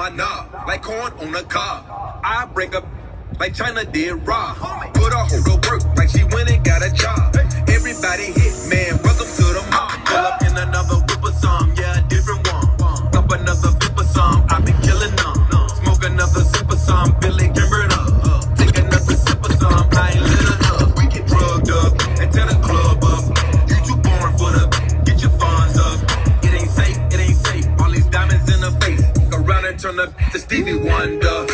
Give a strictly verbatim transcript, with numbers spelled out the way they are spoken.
my knob, like corn on a cob. I break up like China did Rob. Put a hoe to work like she went and got a job. Everybody hit, man, welcome to the mob. Pull up in another whip or some, yeah, a different one. Up another flip or some, I been killing them. Smoke another sip or some, Billy Kimber up. Take another sip or some, I ain't lit it up. We get drugged up and tear the club up. You too boring for the, get your funds up. It ain't safe, it ain't safe. All these diamonds in the face, go round and turn up to Stevie Wonder.